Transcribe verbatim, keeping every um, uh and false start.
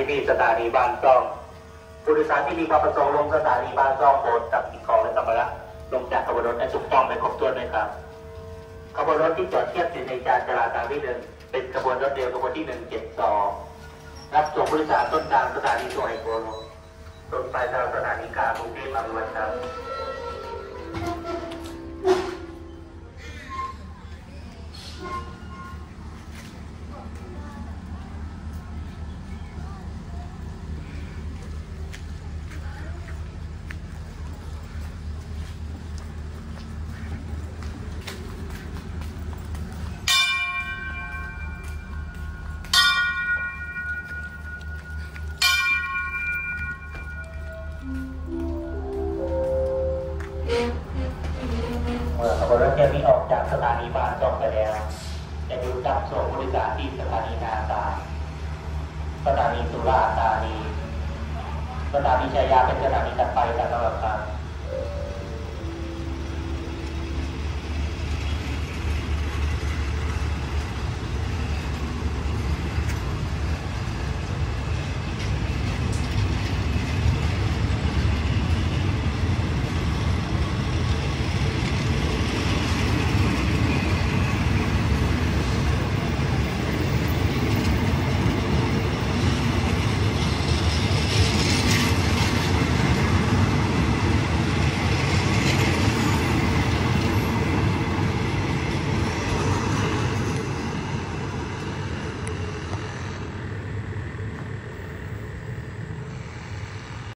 ที่นี่สถานีบ้านซ่องผู้โดยสารที่มีความประสงค์ลงสถานีบ้านซ่องโปรดจับสิ่งของและสัมภาระลงจากขบวนรถให้ถูกต้องและครบถ้วนด้วยครับขบวนรถที่จอดเทียบอยู่ในการจราจรที่หนึ่งเป็นขบวนรถเร็วขบวนที่หนึ่งเจ็ดสองรับส่งผู้โดยสารต้นทางสถานีสุไหงโกลกตรงปลายทางสถานีกลางกรุงเทพอภิวัตรครับเมื่อขบวนรถเที่ยวนี้ออกจากสถานีบ้านซ่องไปแล้วจะหยุดรับส่งผู้โดยสารที่สถานีนาตาสถานีสุราษฎร์ธานีสถานีชัยยาเป็นสถานีถัดไปตามลำดับครับ